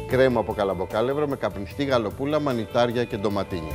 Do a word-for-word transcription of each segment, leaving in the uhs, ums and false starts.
κρέμα από καλαμποκάλευρο με καπνιστή γαλοπούλα, μανιτάρια και ντοματίνια.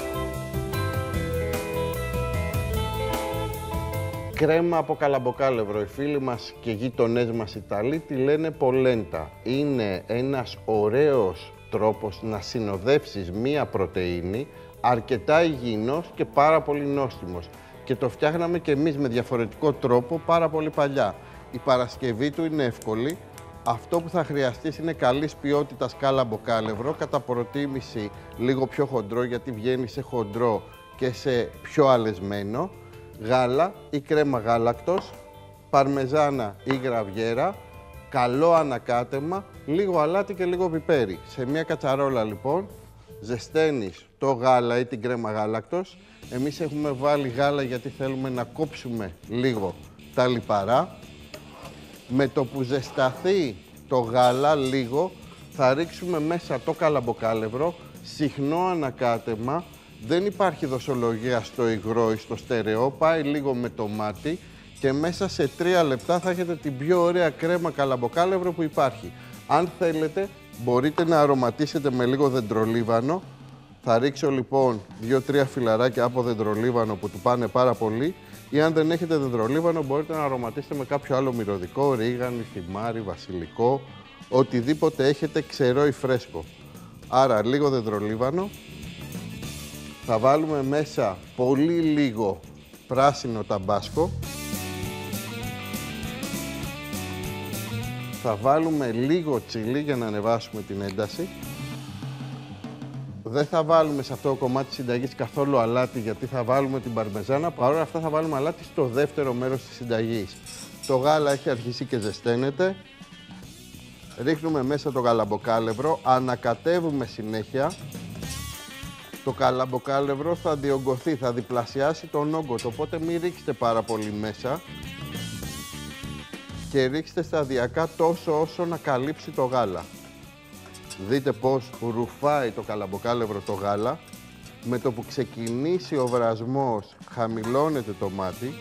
Κρέμα από καλαμποκάλευρο. Οι φίλοι μας και γείτονές μας Ιταλοί τη λένε πολέντα. Είναι ένας ωραίος τρόπος να συνοδεύσεις μία πρωτεΐνη, αρκετά υγιεινός και πάρα πολύ νόστιμος. Και το φτιάχναμε και εμείς με διαφορετικό τρόπο πάρα πολύ παλιά. Η παρασκευή του είναι εύκολη. Αυτό που θα χρειαστείς είναι καλής ποιότητας καλαμποκάλευρο, κατά προτίμηση λίγο πιο χοντρό, γιατί βγαίνει σε χοντρό και σε πιο αλεσμένο. Γάλα ή κρέμα γάλακτος, παρμεζάνα ή γραβιέρα, καλό ανακάτεμα, λίγο αλάτι και λίγο πιπέρι. Σε μια κατσαρόλα λοιπόν ζεσταίνεις το γάλα ή την κρέμα γάλακτος. Εμείς έχουμε βάλει γάλα γιατί θέλουμε να κόψουμε λίγο τα λιπαρά. Με το που ζεσταθεί το γάλα λίγο, θα ρίξουμε μέσα το καλαμποκάλευρο, συχνό ανακάτεμα. Δεν υπάρχει δοσολογία στο υγρό ή στο στερεό, πάει λίγο με το μάτι και μέσα σε τρία λεπτά θα έχετε την πιο ωραία κρέμα καλαμποκάλευρο που υπάρχει. Αν θέλετε, μπορείτε να αρωματίσετε με λίγο δεντρολίβανο. Θα ρίξω λοιπόν δύο τρία φυλαράκια από δεντρολίβανο που του πάνε πάρα πολύ. Ή αν δεν έχετε δεντρολίβανο, μπορείτε να αρωματίσετε με κάποιο άλλο μυρωδικό, ρίγανη, θυμάρι, βασιλικό, οτιδήποτε έχετε ξερό ή φρέσκο. Άρα λίγο δεντρολίβανο. Θα βάλουμε μέσα πολύ λίγο πράσινο ταμπάσκο. Θα βάλουμε λίγο τσιλί για να ανεβάσουμε την ένταση. Δεν θα βάλουμε σε αυτό το κομμάτι της συνταγής καθόλου αλάτι, γιατί θα βάλουμε την παρμεζάνα. Παρ' όλα αυτά θα βάλουμε αλάτι στο δεύτερο μέρος της συνταγής. Το γάλα έχει αρχίσει και ζεσταίνεται. Ρίχνουμε μέσα το καλαμποκάλευρο, ανακατεύουμε συνέχεια. Το καλαμποκάλευρο θα διωγγωθεί, θα διπλασιάσει τον όγκο, οπότε μην ρίξετε πάρα πολύ μέσα και ρίξτε σταδιακά τόσο όσο να καλύψει το γάλα. Δείτε πώς ρουφάει το καλαμποκάλευρο το γάλα. Με το που ξεκινήσει ο βρασμός, χαμηλώνεται το μάτι.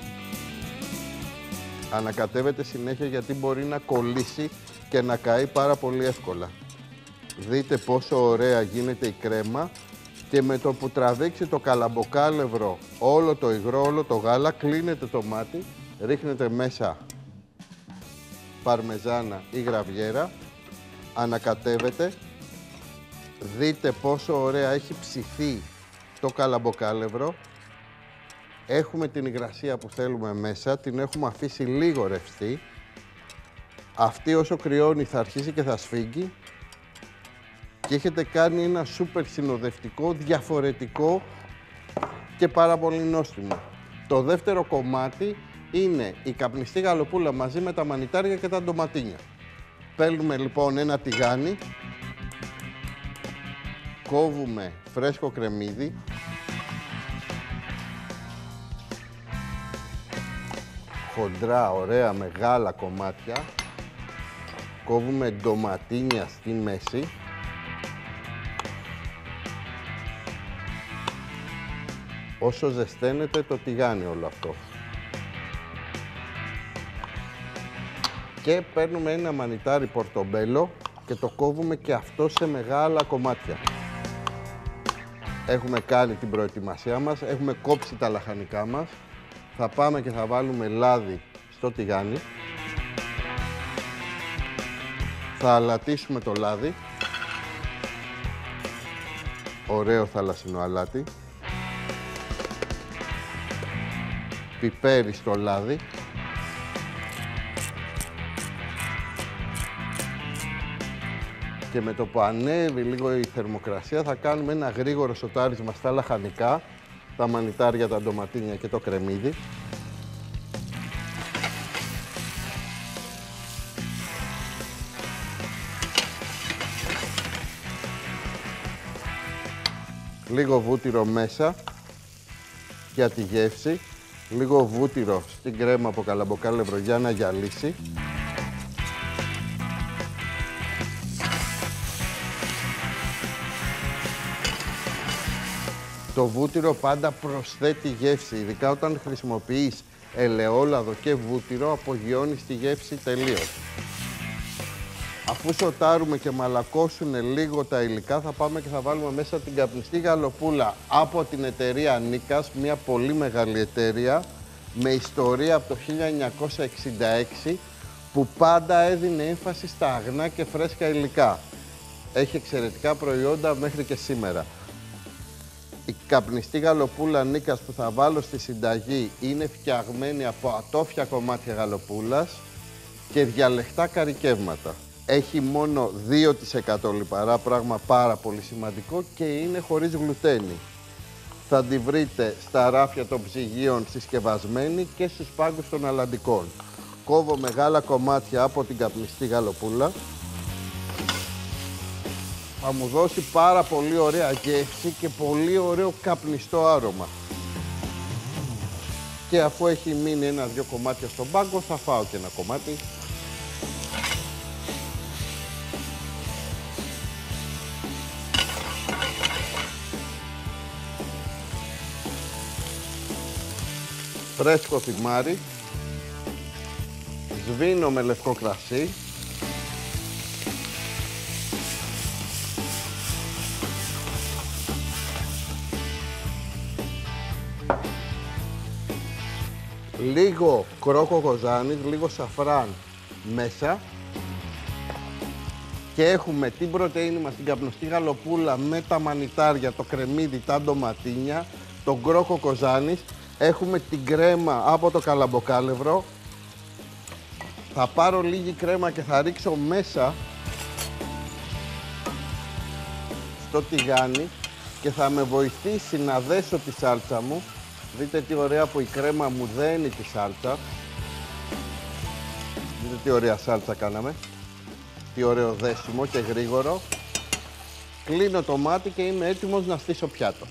Ανακατεύετε συνέχεια γιατί μπορεί να κολλήσει και να καεί πάρα πολύ εύκολα. Δείτε πόσο ωραία γίνεται η κρέμα. Και με το που τραβήξει το καλαμποκάλευρο όλο το υγρό, όλο το γάλα, κλείνετε το μάτι, ρίχνετε μέσα παρμεζάνα ή γραβιέρα, ανακατεύετε, δείτε πόσο ωραία έχει ψηθεί το καλαμποκάλευρο. Έχουμε την υγρασία που θέλουμε μέσα, την έχουμε αφήσει λίγο ρευστή. Αυτή όσο κρυώνει θα αρχίσει και θα σφίγγει. Και έχετε κάνει ένα σούπερ συνοδευτικό, διαφορετικό και πάρα πολύ νόστιμο. Το δεύτερο κομμάτι είναι η καπνιστή γαλοπούλα μαζί με τα μανιτάρια και τα ντοματίνια. Παίρνουμε λοιπόν ένα τηγάνι, κόβουμε φρέσκο κρεμμύδι, χοντρά, ωραία, μεγάλα κομμάτια, κόβουμε ντοματίνια στη μέση, όσο ζεσταίνεται το τηγάνι όλο αυτό. Και παίρνουμε ένα μανιτάρι πορτομπέλο και το κόβουμε και αυτό σε μεγάλα κομμάτια. Έχουμε κάνει την προετοιμασία μας, έχουμε κόψει τα λαχανικά μας. Θα πάμε και θα βάλουμε λάδι στο τηγάνι. Θα αλατίσουμε το λάδι. Ωραίο θαλασσινό αλάτι. Πιπέρι στο λάδι. Και με το που ανέβει λίγο η θερμοκρασία θα κάνουμε ένα γρήγορο σοτάρισμα στα λαχανικά, τα μανιτάρια, τα ντοματίνια και το κρεμμύδι. Λίγο βούτυρο μέσα για τη γεύση. Λίγο βούτυρο στην κρέμα από καλαμποκάλευρο για να γυαλίσει. Το βούτυρο πάντα προσθέτει γεύση, ειδικά όταν χρησιμοποιείς ελαιόλαδο και βούτυρο, απογειώνεις τη γεύση τελείως. Αφού σοτάρουμε και μαλακώσουν λίγο τα υλικά, θα πάμε και θα βάλουμε μέσα την καπνιστή γαλοπούλα από την εταιρεία Νίκας, μια πολύ μεγάλη εταιρεία με ιστορία από το χίλια εννιακόσια εξήντα έξι, που πάντα έδινε έμφαση στα αγνά και φρέσκα υλικά. Έχει εξαιρετικά προϊόντα μέχρι και σήμερα. Η καπνιστή γαλοπούλα Νίκας που θα βάλω στη συνταγή είναι φτιαγμένη από ατόφια κομμάτια γαλοπούλας και διαλεχτά καρικεύματα. Έχει μόνο δύο τοις εκατό λιπαρά, πράγμα πάρα πολύ σημαντικό, και είναι χωρίς γλουτένη. Θα τη βρείτε στα ράφια των ψυγείων συσκευασμένη και στους πάγκους των αλαντικών. Κόβω μεγάλα κομμάτια από την καπνιστή γαλοπούλα. Θα μου δώσει πάρα πολύ ωραία γεύση και πολύ ωραίο καπνιστό άρωμα. Και αφού έχει μείνει ένα-δυο κομμάτια στον πάγκο, θα φάω και ένα κομμάτι. Φρέσκο θυμάρι. Σβήνω με λευκό κρασί. Λίγο κρόκο κοζάνης, λίγο σαφράν μέσα. Και έχουμε την πρωτεΐνη μας, την καπνιστή γαλοπούλα με τα μανιτάρια, το κρεμμύδι, τα ντοματίνια, τον κρόκο κοζάνης. Έχουμε την κρέμα από το καλαμποκάλευρο. Θα πάρω λίγη κρέμα και θα ρίξω μέσα στο τηγάνι και θα με βοηθήσει να δέσω τη σάλτσα μου. Δείτε τι ωραία που η κρέμα μου δένει τη σάλτσα. Δείτε τι ωραία σάλτσα κάναμε. Τι ωραίο δέσιμο και γρήγορο. Κλείνω το μάτι και είμαι έτοιμος να στήσω πιάτο.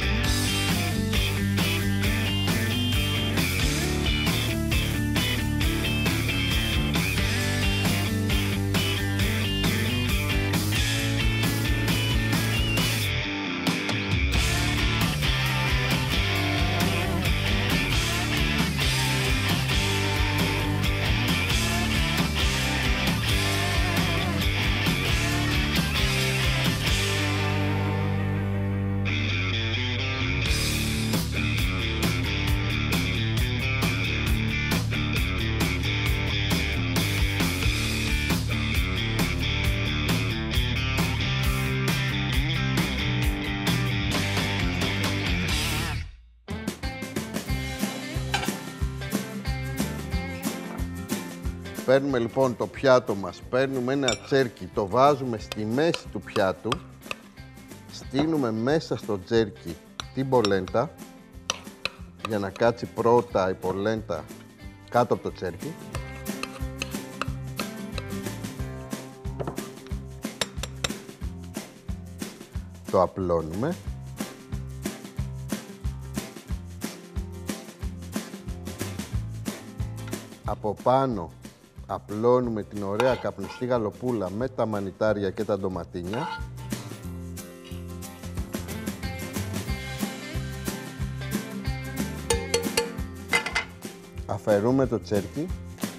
Παίρνουμε λοιπόν το πιάτο μας, παίρνουμε ένα τσέρκι, το βάζουμε στη μέση του πιάτου, στείνουμε μέσα στο τσέρκι την πολέντα, για να κάτσει πρώτα η πολέντα κάτω από το τσέρκι. Το απλώνουμε. Από πάνω απλώνουμε την ωραία καπνιστή γαλοπούλα με τα μανιτάρια και τα ντοματίνια. Αφαιρούμε το τσέρκι.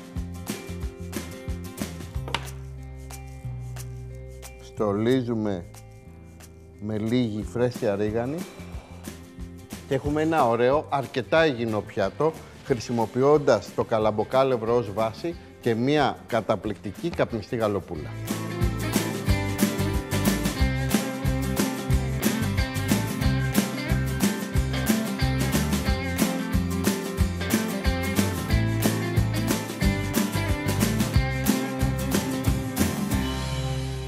Στολίζουμε με λίγη φρέσκια ρίγανη και έχουμε ένα ωραίο, αρκετά υγιεινό πιάτο, χρησιμοποιώντας το καλαμποκάλευρο ως βάση και μια καταπληκτική καπνιστή γαλοπούλα.